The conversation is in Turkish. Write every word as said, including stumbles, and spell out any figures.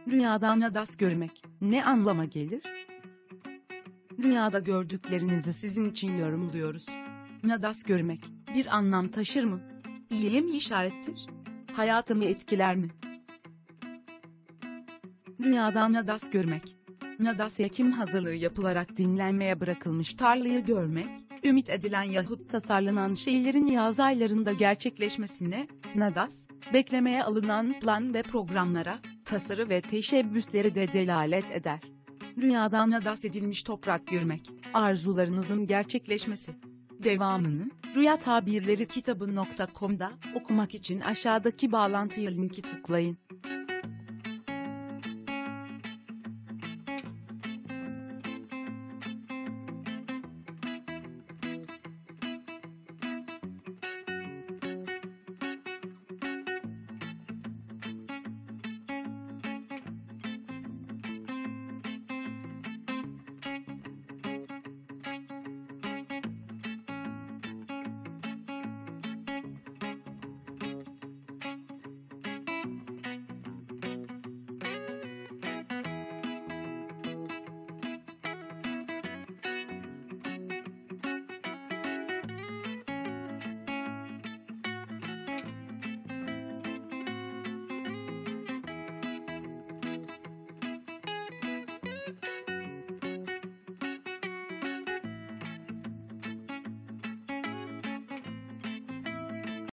Rüyada nadas görmek ne anlama gelir? Rüyada gördüklerinizi sizin için yorumluyoruz. Nadas görmek bir anlam taşır mı? İyiye mi işarettir? Hayatımı etkiler mi? Rüyada nadas görmek. Nadas ekim hazırlığı yapılarak dinlenmeye bırakılmış tarlayı görmek, ümit edilen yahut tasarlanan şeylerin yaz aylarında gerçekleşmesine, nadas, beklemeye alınan plan ve programlara, tasarı ve teşebbüsleri de delalet eder. Rüyada nadas edilmiş toprak görmek, arzularınızın gerçekleşmesi. Devamını, rüya tabirleri kitabı nokta com'da okumak için aşağıdaki bağlantıya linki tıklayın.